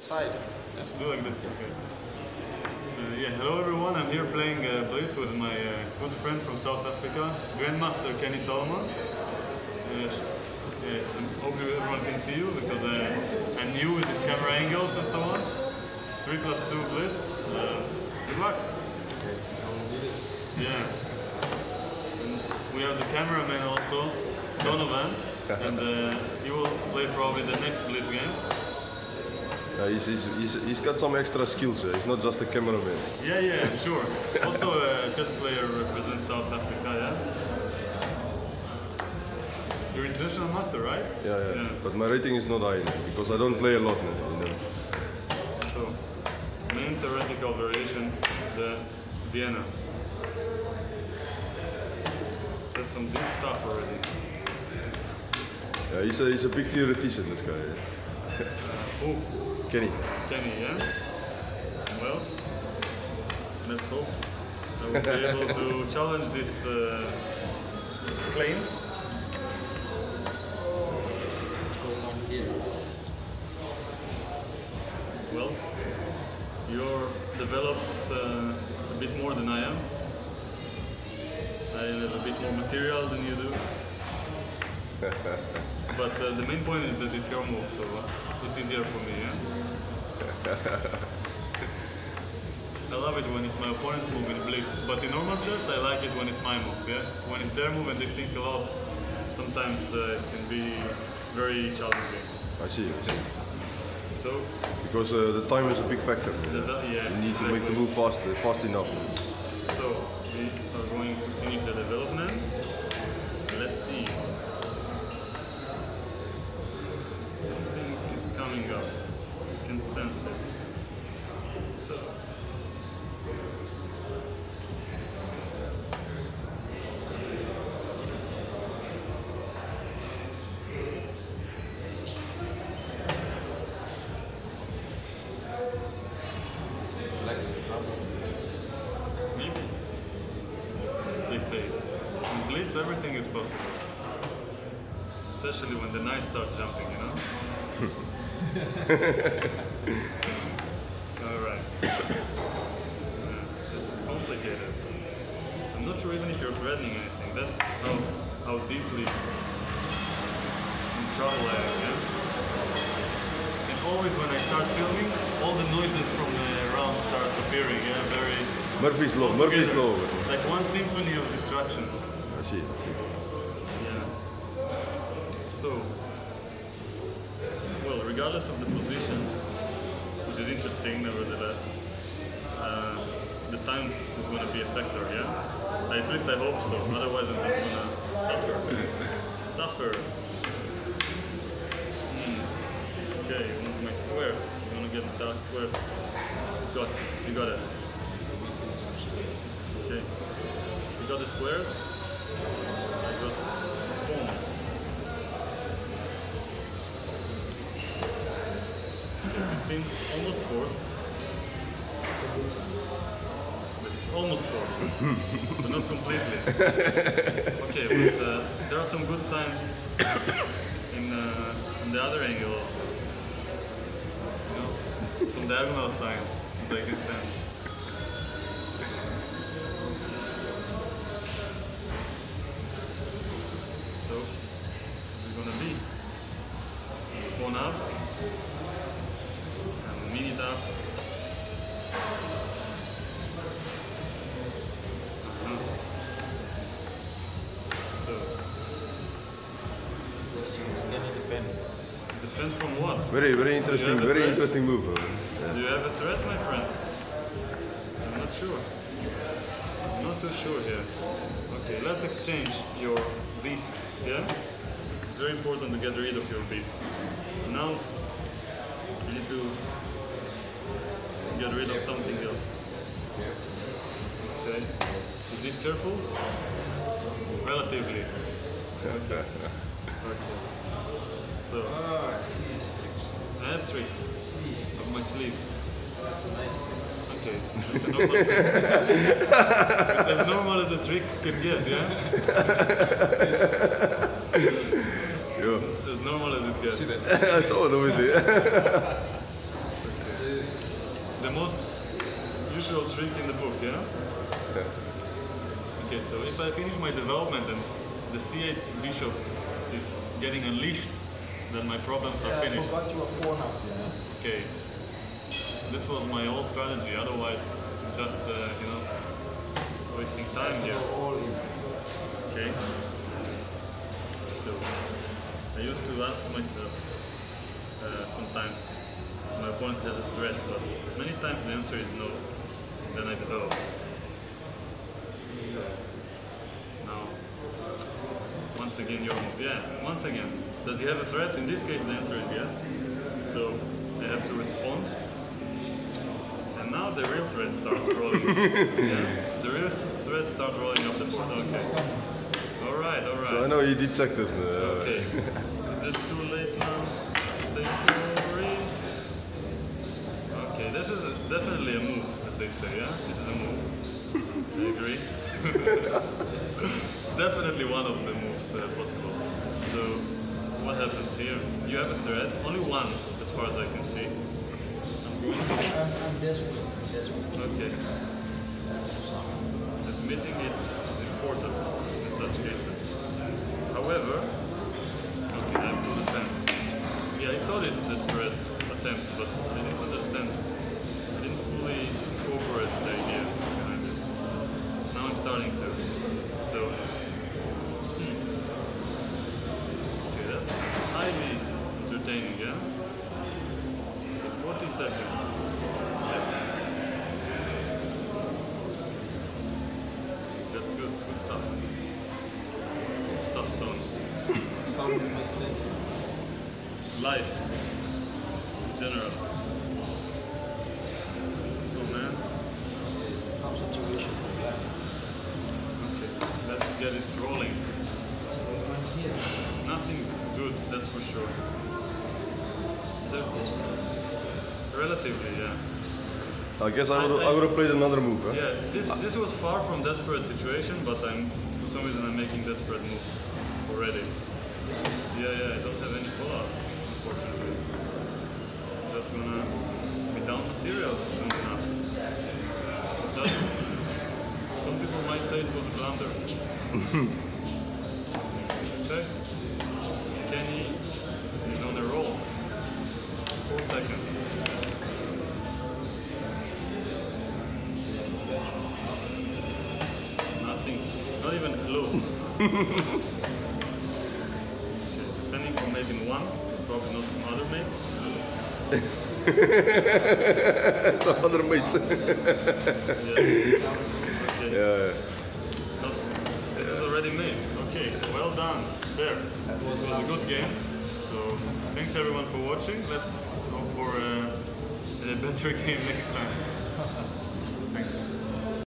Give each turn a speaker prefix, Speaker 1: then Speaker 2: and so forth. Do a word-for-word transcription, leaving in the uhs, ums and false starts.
Speaker 1: Side.
Speaker 2: Let's do like this, okay. Uh, yeah, hello everyone, I'm here playing uh, Blitz with my uh, good friend from South Africa, Grandmaster Kenny Solomon. Uh, yeah, I hope everyone can see you because uh, I'm new with these camera angles and so on. three plus two Blitz. Uh, good luck. Yeah. And we have the cameraman also, Donovan, and uh, he will play probably the next Blitz game.
Speaker 3: Yeah, he's, he's, he's, he's got some extra skills, uh, he's not just a cameraman.
Speaker 2: Yeah, yeah, I'm sure. Also a chess player represents South Africa, yeah? You're international master, right?
Speaker 3: Yeah, yeah,
Speaker 2: yeah.
Speaker 3: But my rating is not high because I don't play a lot in them.
Speaker 2: So, main theoretical variation, the Vienna. That's some deep stuff already.
Speaker 3: Yeah, he's a, he's a big theoretician, this guy. Yeah.
Speaker 2: uh, who?
Speaker 3: Kenny.
Speaker 2: Kenny, yeah? Well, let's hope I will be able to challenge this uh, claim. Well, you're developed uh, a bit more than I am. I have a bit more material than you do. But uh, the main point is that it's your move, so uh, it's easier for me, yeah? I love it when it's my opponent's move in Blitz, but in normal chess I like it when it's my move, yeah? When it's their move and they think a lot, sometimes uh, it can be very challenging.
Speaker 3: I see, I see.
Speaker 2: So,
Speaker 3: because uh, the time is a big factor.
Speaker 2: The, the, yeah,
Speaker 3: you need
Speaker 2: exactly.
Speaker 3: to make the move fast, uh, fast enough.
Speaker 2: So, we are going to finish the development. Let's see. Something is coming up. You can sense it. So. Maybe. As they say, in Blitz everything is possible. Especially when the knight starts jumping, you know? Alright. Yeah, this is complicated. I'm not sure even if you're threatening anything. That's how, how deeply in trouble I am, yeah? And always when I start filming, all the noises from the round starts appearing, yeah? Very...
Speaker 3: Murphy's Law, Murphy's Law.
Speaker 2: Like one symphony of distractions.
Speaker 3: I see, I see.
Speaker 2: Yeah. So, well, regardless of the position, which is interesting nevertheless, uh, the time is going to be a factor, yeah? At least I hope so, otherwise I'm just going to suffer. Suffer. Hmm. Okay, you want my squares. You want to get dark squares. Got it. You got it. Okay. You got the squares. I got pawns. It seems almost forced. But it's almost forced. But not completely. Okay, but uh, there are some good signs in, uh, in the other angle. You know, some diagonal signs that I can sense. So, we're gonna be pawn up and mini tap. Uh-huh. So,
Speaker 1: Can you defend?
Speaker 2: defend from what?
Speaker 3: Very, very interesting, very
Speaker 2: threat?
Speaker 3: interesting move. Uh, yeah.
Speaker 2: Do you have a threat, my friend? I'm not sure. I'm not too sure here. Okay, let's exchange your beast, yeah? It's very important to get rid of your beast. Now, you need to get rid of something else. Okay. Is this careful? Relatively. Okay. Okay. So, I have tricks up my sleeve. Okay, it's, it's a normal it's as normal as a trick can get, yeah?
Speaker 3: Yeah.
Speaker 2: As normal as it gets.
Speaker 3: I saw it already.
Speaker 2: Okay. the most usual trick in the book, yeah?
Speaker 3: Yeah.
Speaker 2: Okay, so if I finish my development and the c eight bishop is getting unleashed, then my problems are
Speaker 1: Yeah, I
Speaker 2: finished.
Speaker 1: forgot you were pawn up, yeah.
Speaker 2: Okay. This was my whole strategy, otherwise just, uh, you know, wasting time here.
Speaker 1: All in.
Speaker 2: Okay. So, I used to ask myself uh, sometimes, my opponent has a threat, but many times the answer is no. Then I develop. So, now, once again your move. Yeah, once again. Does he have a threat? In this case the answer is yes. So, I have to respond. And now the real threat starts rolling. Yeah? The real threat starts rolling up the board. Okay. Alright, alright.
Speaker 3: So I know you did check this. Uh,
Speaker 2: Okay. Is it too late now? Say sorry. Okay, this is a, definitely a move, as they say, yeah? This is a move. I agree. It's definitely one of the moves uh, possible. So, what happens here? You have a threat, only one, as far as I can see. I'm going to...
Speaker 1: I'm, I'm desperate. I'm desperate.
Speaker 2: Okay. Admitting it is important in such cases. However, okay, I have to defend. Yeah, I saw this desperate attempt, but I didn't understand. I didn't fully incorporate the idea behind it. Now I'm starting to. So, hmm. Okay, that's highly entertaining, yeah? Okay, forty seconds left. That's good, good stuff. Good stuff, son.
Speaker 1: Sound makes sense.
Speaker 2: Life, in general. So, man,
Speaker 1: Some situation for that.
Speaker 2: okay, let's get it rolling.
Speaker 1: What's going on here?
Speaker 2: Nothing good, that's for sure. The- relatively, yeah.
Speaker 3: I guess I would
Speaker 2: I- I-
Speaker 3: I would have played another move. Huh?
Speaker 2: Yeah, this this was far from desperate situation, but I'm for some reason I'm making desperate moves already. Yeah, yeah, I don't have any follow-up, unfortunately. Just gonna be down material soon enough. Just, some people might say it was a blunder. Check. Kenny is on a roll. Four seconds. Nothing. Not even hello. Depending from maybe one, probably not from other mates.
Speaker 3: Some other mates.
Speaker 2: Yeah. Okay.
Speaker 3: Yeah.
Speaker 2: Not, this is already made. Okay, well done, sir.
Speaker 1: That was
Speaker 2: It was a good game. So thanks everyone for watching. Let's hope for uh, a better game next time. Thanks.